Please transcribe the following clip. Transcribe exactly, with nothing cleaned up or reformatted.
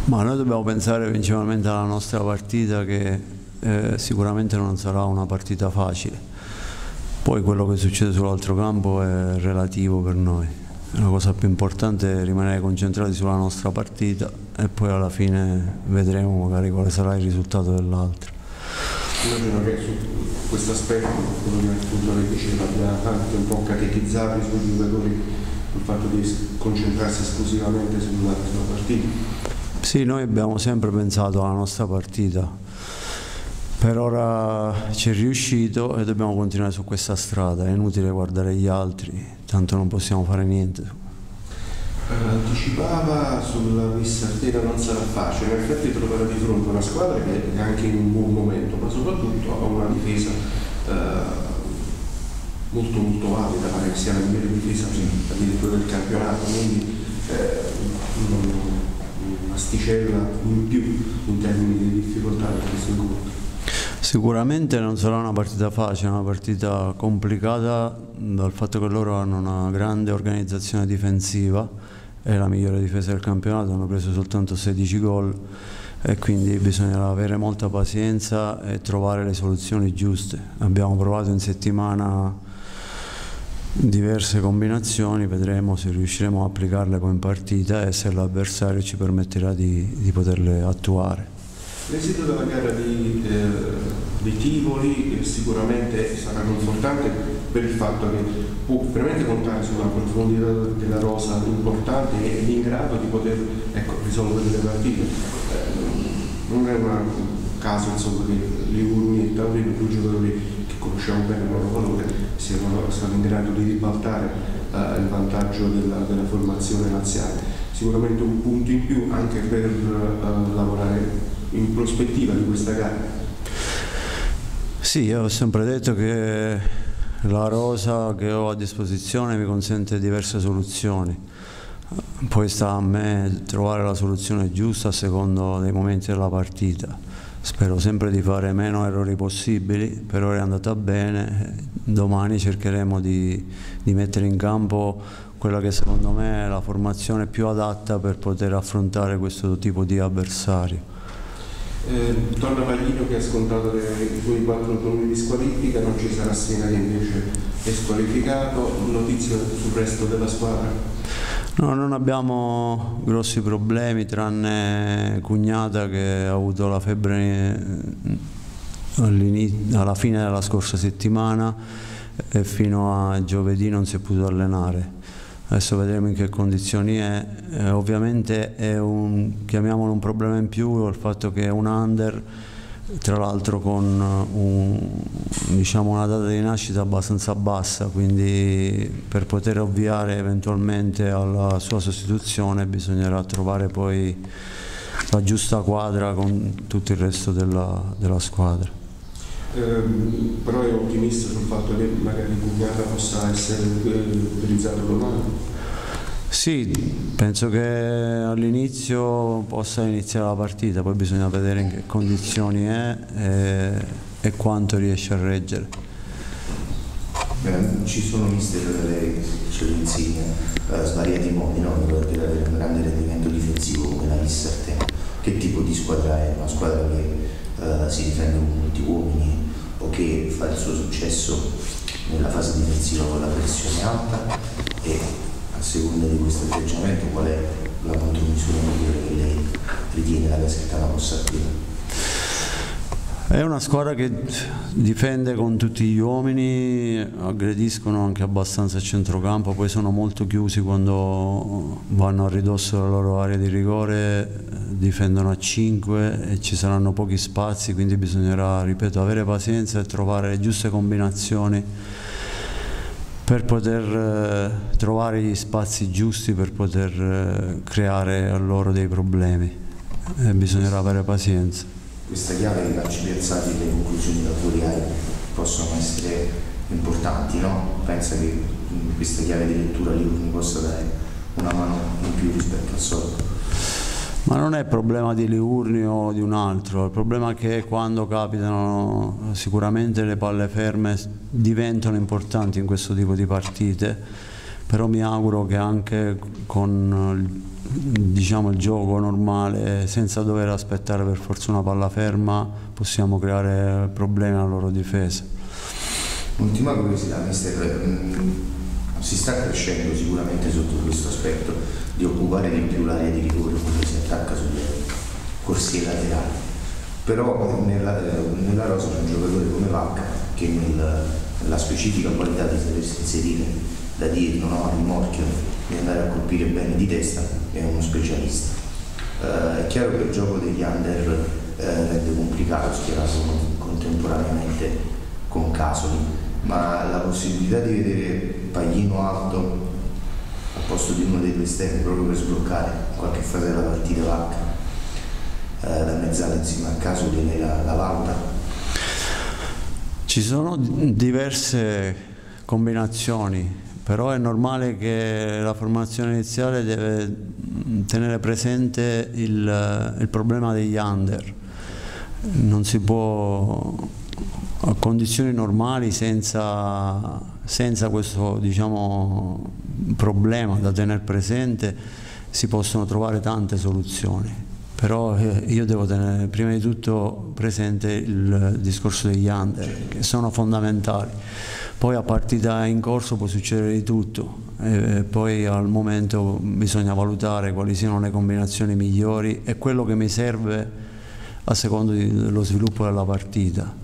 Ma noi dobbiamo pensare principalmente alla nostra partita, che eh, sicuramente non sarà una partita facile. Poi quello che succede sull'altro campo è relativo per noi. La cosa più importante è rimanere concentrati sulla nostra partita e poi alla fine vedremo magari quale sarà il risultato dell'altro. Immagino che su questo aspetto, come appunto lei diceva, abbia anche un po' catechizzato i suoi giocatori sul fatto di concentrarsi esclusivamente sulla, sulla partita. Sì, noi abbiamo sempre pensato alla nostra partita, per ora ci è riuscito e dobbiamo continuare su questa strada, è inutile guardare gli altri, tanto non possiamo fare niente. Anticipava sulla Vissartera non sarà facile, in effetti trovare di fronte una squadra che è anche in un buon momento, ma soprattutto ha una difesa eh, molto molto valida, pare che sia la migliore difesa addirittura del campionato, quindi eh, un'asticella in più in termini di difficoltà per questo incontro. Sicuramente non sarà una partita facile, è una partita complicata dal fatto che loro hanno una grande organizzazione difensiva, è la migliore difesa del campionato, hanno preso soltanto sedici gol e quindi bisognerà avere molta pazienza e trovare le soluzioni giuste. Abbiamo provato in settimana diverse combinazioni, vedremo se riusciremo a applicarle poi in partita e se l'avversario ci permetterà di, di poterle attuare. L'esito della gara di, eh, di Tivoli eh, sicuramente sarà confortante per il fatto che può veramente contare su una profondità della rosa importante e in grado di poter ecco, risolvere le partite. Eh, non è un caso insomma, che Livorno e Taurino, due giocatori che conosciamo bene il loro valore, siano stati in grado di ribaltare eh, il vantaggio della, della formazione laziale. Sicuramente un punto in più anche per eh, lavorare in prospettiva di questa gara. Sì, io ho sempre detto che la rosa che ho a disposizione mi consente diverse soluzioni, poi sta a me trovare la soluzione giusta a secondo dei momenti della partita. Spero sempre di fare meno errori possibili, per ora è andata bene, domani cercheremo di, di mettere in campo quella che secondo me è la formazione più adatta per poter affrontare questo tipo di avversario. Eh, torna Paglino che ha scontato le, i suoi quattro turni di squalifica, non ci sarà Siena che invece è squalificato. Notizie sul resto della squadra? No, non abbiamo grossi problemi, tranne Cugnata che ha avuto la febbre alla fine della scorsa settimana e fino a giovedì non si è potuto allenare. Adesso vedremo in che condizioni è, eh, ovviamente è un, chiamiamolo un problema in più il fatto che è un under, tra l'altro con un, diciamo una data di nascita abbastanza bassa, quindi per poter ovviare eventualmente alla sua sostituzione bisognerà trovare poi la giusta quadra con tutto il resto della, della squadra. Eh, però è ottimista sul fatto che magari Cugnata possa essere utilizzato domani? Sì, penso che all'inizio possa iniziare la partita, poi bisogna vedere in che condizioni è e, e quanto riesce a reggere. Beh, ci sono mister che lei ce lo insegna uh, svariati modi, no? Per avere un grande rendimento difensivo come la Vissartera. Che tipo di squadra è? Una squadra che Uh, si difende con molti uomini o che fa il suo successo nella fase difensiva con la pressione alta, e a seconda di questo atteggiamento qual è la contromisura migliore che lei ritiene la Casertana possa applicare? È una squadra che difende con tutti gli uomini, aggrediscono anche abbastanza a centrocampo, poi sono molto chiusi quando vanno a ridosso della loro area di rigore, difendono a cinque e ci saranno pochi spazi, quindi bisognerà, ripeto, avere pazienza e trovare le giuste combinazioni per poter eh, trovare gli spazi giusti per poter eh, creare a loro dei problemi, e bisognerà avere pazienza. Questa chiave dei calci piazzati e le conclusioni laterali possono essere importanti, no? Pensa che questa chiave di lettura lì mi possa dare una mano in più rispetto al solito? Ma non è problema di Livorno o di un altro, il problema è che quando capitano sicuramente le palle ferme diventano importanti in questo tipo di partite, però mi auguro che anche con diciamo, il gioco normale, senza dover aspettare per forza una palla ferma, possiamo creare problemi alla loro difesa. Ultima curiosità, mister, si sta crescendo sicuramente sotto questo aspetto di occupare di più l'area di rigore quando si attacca sulle corsie laterali, però nella, nella rosa c'è un giocatore come Vacca che nel, nella specifica qualità di sapersi inserire da dietro, no, a rimorchio, di andare a colpire bene di testa, è uno specialista. Eh, è chiaro che il gioco degli under eh, rende complicato schierato contemporaneamente con Casoli, ma la possibilità di vedere Paglino alto al posto di uno dei due esterni proprio per sbloccare in qualche fase della partita Vacca eh, da mezzala insieme a Casoli, lei la, la valuta? Ci sono diverse combinazioni, però è normale che la formazione iniziale deve tenere presente il, il problema degli under. Non si può, a condizioni normali, senza, senza questo diciamo, problema da tenere presente, si possono trovare tante soluzioni. Però io devo tenere prima di tutto presente il discorso degli under, che sono fondamentali. Poi a partita in corso può succedere di tutto, e poi al momento bisogna valutare quali siano le combinazioni migliori e quello che mi serve a seconda dello sviluppo della partita.